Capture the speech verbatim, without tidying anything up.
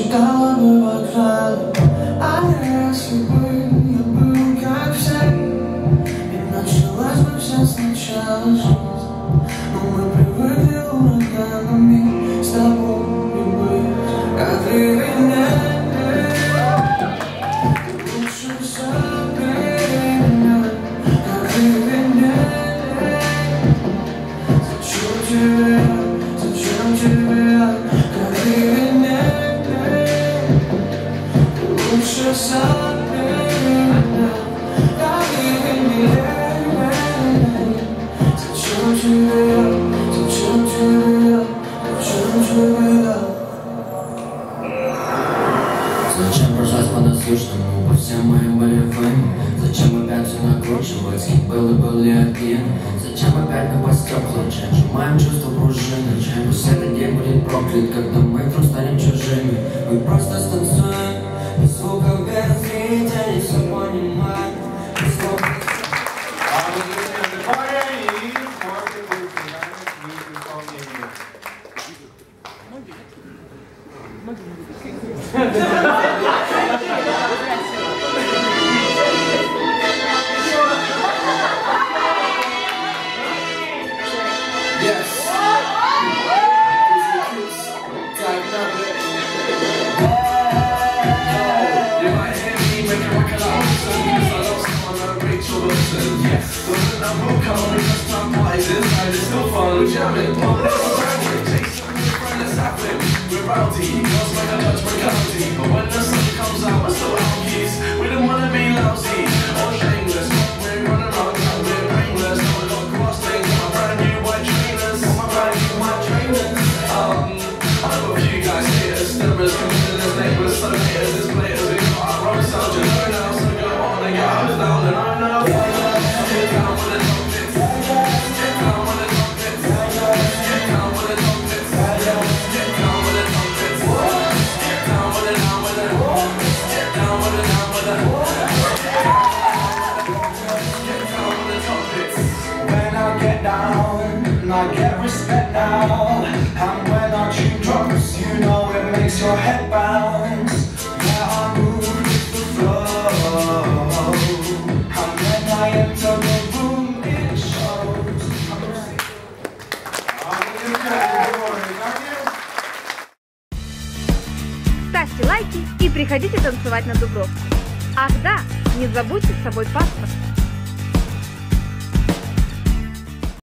ждала бы вокзал. А если бы я был как все, и началась бы вся сначала жизнь. Но мы привыкли ураганами с тобой быть, как ливень. Лучше забей меня, как ливень. Зачем тебе, зачем тебе, как ливень? Лучше забей меня, как ливень. Зачем тебе, зачем тебе, зачем тебе? Зачем бросать по насущному, по всем моим болевым? Зачем опять все накручивать, кем был и был ли один? Зачем опять на постёклах, чем сжимаем чувство пружины? Чем пусть этот день будет проклят, когда мы вдруг станем чужими? Мы просто станцуем, без звуков, без зрителей, все понимаем, без слов. А мы друзья Коля и смотрим в исполнении. I get respect now, and when our tune drops, you know it makes your head bounce. Yeah, I move with the flow, and when I enter the room, it shows. Ставьте лайки и приходите танцевать на Дубровку. Ах да, не забудьте с собой паспорт.